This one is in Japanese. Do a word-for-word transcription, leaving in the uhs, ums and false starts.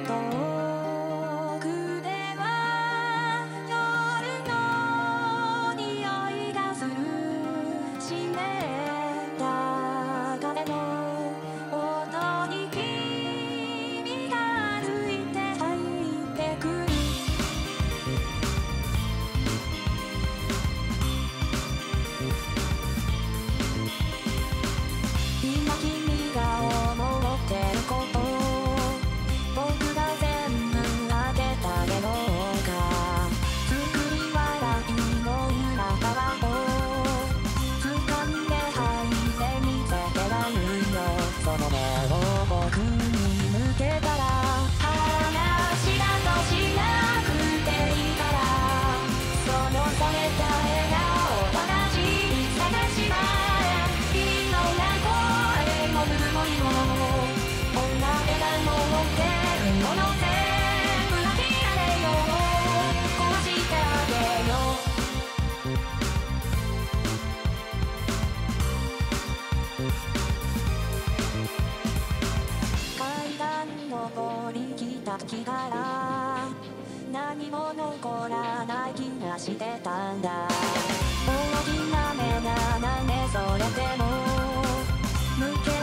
遠くでは夜の匂いがする。湿った風の音に君が歩いて入ってくる。今君が思ってること、僕が全部当ててあげようか。作り笑いの裏側を掴んで吐いてみせてやるよ。その目を僕に向けたら、話だとしなくていいから、その冷めた笑顔と同じに探しまえ。いろんな声もぬるもりも、女手が持ってるもの全部諦めよう。壊してあげよう。階段登りきた時から何も残らない気がしてたんだ。大きな目がなんでそれでも向け